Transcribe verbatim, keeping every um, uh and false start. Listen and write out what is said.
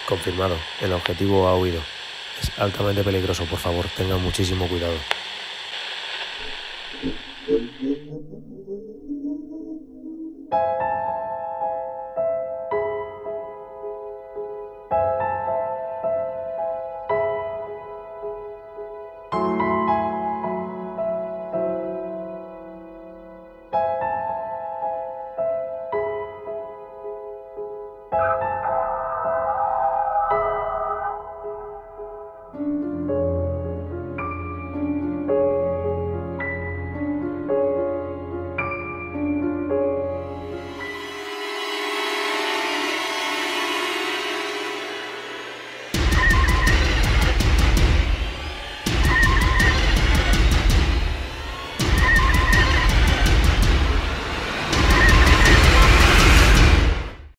Confirmado. El objetivo ha huido. Es altamente peligroso, por favor, tengan muchísimo cuidado.